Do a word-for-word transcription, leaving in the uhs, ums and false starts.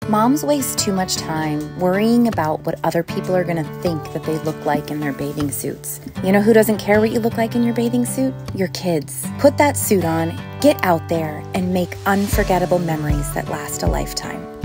Moms waste too much time worrying about what other people are going to think that they look like in their bathing suits. You know who doesn't care what you look like in your bathing suit? Your kids. Put that suit on, get out there, and make unforgettable memories that last a lifetime.